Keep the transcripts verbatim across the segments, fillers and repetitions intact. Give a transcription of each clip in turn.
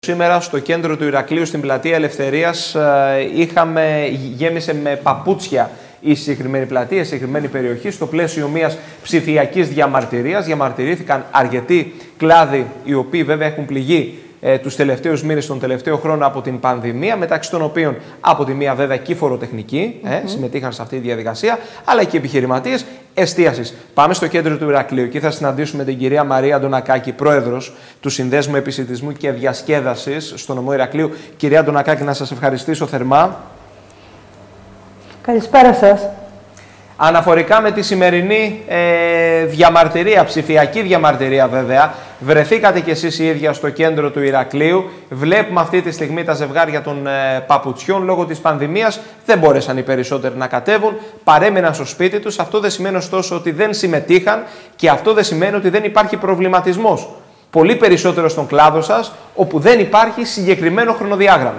Σήμερα στο κέντρο του Ηρακλείου στην πλατεία Ελευθερίας είχαμε, γέμισε με παπούτσια η συγκεκριμένη πλατεία, η συγκεκριμένη περιοχή, στο πλαίσιο μιας ψηφιακής διαμαρτυρίας. Διαμαρτυρήθηκαν αρκετοί κλάδοι, οι οποίοι βέβαια έχουν πληγεί ε, τους τελευταίους μήνες, τον τελευταίο χρόνο από την πανδημία, μεταξύ των οποίων από τη μία βέβαια και οι φοροτεχνικοί ε, mm-hmm. συμμετείχαν σε αυτή τη διαδικασία, αλλά και οι επιχειρηματίες εστίασης. Πάμε στο κέντρο του Ηρακλείου. Εκεί θα συναντήσουμε την κυρία Μαρία Αντωνακάκη, πρόεδρος του Συνδέσμου Επισιτισμού και Διασκέδασης στο νομό Ηρακλείου. Κυρία Αντωνακάκη, να σας ευχαριστήσω θερμά. Καλησπέρα σας. Αναφορικά με τη σημερινή ε, διαμαρτυρία, ψηφιακή διαμαρτυρία βέβαια, βρεθήκατε κι εσείς η ίδια στο κέντρο του Ηρακλείου. Βλέπουμε αυτή τη στιγμή τα ζευγάρια των ε, παπουτσιών λόγω της πανδημίας. Δεν μπόρεσαν οι περισσότεροι να κατέβουν, παρέμειναν στο σπίτι τους. Αυτό δεν σημαίνει ωστόσο ότι δεν συμμετείχαν και αυτό δεν σημαίνει ότι δεν υπάρχει προβληματισμός. Πολύ περισσότερο στον κλάδο σας, όπου δεν υπάρχει συγκεκριμένο χρονοδιάγραμμα.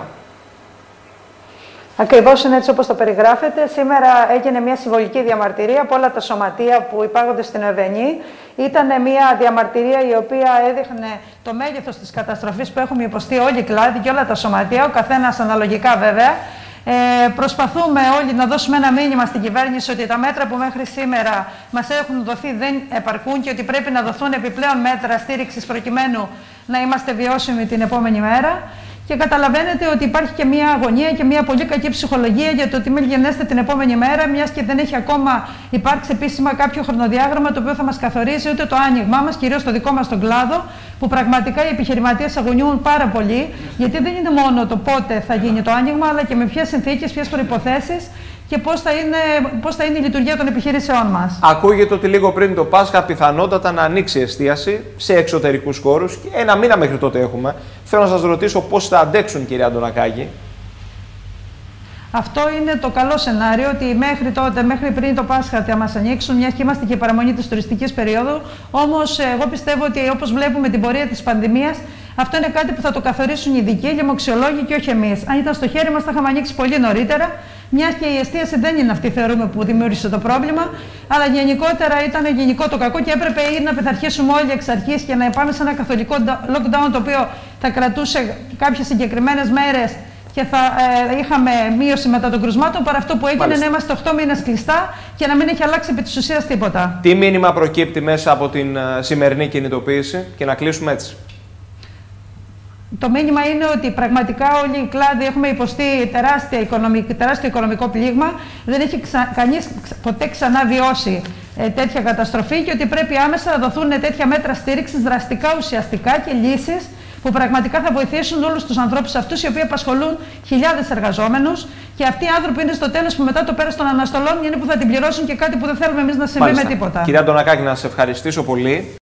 Ακριβώς είναι έτσι όπως το περιγράφετε. Σήμερα έγινε μια συμβολική διαμαρτυρία από όλα τα σωματεία που υπάγονται στην Ευενή. Ήταν μια διαμαρτυρία η οποία έδειχνε το μέγεθος της καταστροφής που έχουμε υποστεί όλοι οι κλάδοι και όλα τα σωματεία, ο καθένας αναλογικά βέβαια. Ε, προσπαθούμε όλοι να δώσουμε ένα μήνυμα στην κυβέρνηση ότι τα μέτρα που μέχρι σήμερα μας έχουν δοθεί δεν επαρκούν και ότι πρέπει να δοθούν επιπλέον μέτρα στήριξης προκειμένου να είμαστε βιώσιμοι την επόμενη μέρα. Και καταλαβαίνετε ότι υπάρχει και μια αγωνία και μια πολύ κακή ψυχολογία για το ότι μην γενέστε την επόμενη μέρα, μιας και δεν έχει ακόμα υπάρξει επίσημα κάποιο χρονοδιάγραμμα το οποίο θα μας καθορίζει ούτε το άνοιγμά μας, κυρίως το δικό μας τον κλάδο, που πραγματικά οι επιχειρηματίες αγωνιούν πάρα πολύ, γιατί δεν είναι μόνο το πότε θα γίνει το άνοιγμα, αλλά και με ποιες συνθήκες, ποιες προϋποθέσεις και πώς θα, είναι, πώς θα είναι η λειτουργία των επιχειρήσεών μας. Ακούγεται ότι λίγο πριν το Πάσχα πιθανότατα να ανοίξει η εστίαση σε εξωτερικούς χώρους και ένα μήνα μέχρι τότε έχουμε. Θέλω να σας ρωτήσω πώς θα αντέξουν, κυρία Αντωνακάκη. Αυτό είναι το καλό σενάριο, ότι μέχρι τότε, μέχρι πριν το Πάσχα θα μας ανοίξουν, μιας και είμαστε και παραμονή της τουριστικής περίοδου. Όμως, εγώ πιστεύω ότι όπως βλέπουμε την πορεία της πανδημίας, αυτό είναι κάτι που θα το καθορίσουν οι ειδικοί, οι λοιμοξιολόγοι και όχι εμείς. Αν ήταν στο χέρι μας, θα είχαμε ανοίξει πολύ νωρίτερα, μιας και η εστίαση δεν είναι αυτή, θεωρούμε, που δημιούργησε το πρόβλημα. Αλλά γενικότερα ήταν γενικό το κακό και έπρεπε ή να πειθαρχήσουμε όλοι εξ αρχής και να πάμε σε ένα καθολικό lockdown, το οποίο θα κρατούσε κάποιες συγκεκριμένες μέρες και θα ε, είχαμε μείωση μετά των κρουσμάτων, παρά αυτό που έγινε. Μάλιστα. Να είμαστε οκτώ μήνες κλειστά και να μην έχει αλλάξει επί της ουσίας τίποτα. Τι μήνυμα προκύπτει μέσα από την uh, σημερινή κινητοποίηση, και να κλείσουμε έτσι? Το μήνυμα είναι ότι πραγματικά όλοι οι κλάδοι έχουμε υποστεί τεράστια οικονομικό, τεράστιο οικονομικό πλήγμα. Δεν έχει ξα, κανείς ποτέ ξανά βιώσει ε, τέτοια καταστροφή και ότι πρέπει άμεσα να δοθούν τέτοια μέτρα στήριξης, δραστικά, ουσιαστικά και λύσεις που πραγματικά θα βοηθήσουν όλους τους ανθρώπους αυτούς, οι οποίοι απασχολούν χιλιάδες εργαζόμενους, και αυτοί οι άνθρωποι είναι στο τέλος που μετά το πέρας των αναστολών είναι που θα την πληρώσουν και κάτι που δεν θέλουμε εμείς να συμβεί. Μάλιστα. Με τίποτα. Κυρία Αντωνακάκη, να σας ευχαριστήσω πολύ.